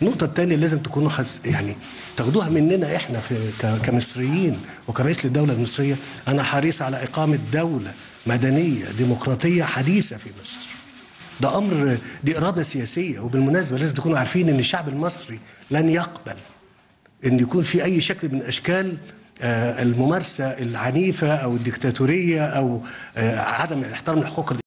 النقطة الثانية لازم تكونوا يعني تاخدوها مننا احنا كمصريين وكرئيس للدولة المصرية. أنا حريص على إقامة دولة مدنية ديمقراطية حديثة في مصر. ده أمر، دي إرادة سياسية. وبالمناسبة لازم تكونوا عارفين إن الشعب المصري لن يقبل إن يكون في أي شكل من أشكال الممارسة العنيفة أو الديكتاتورية أو عدم الاحترام لحقوق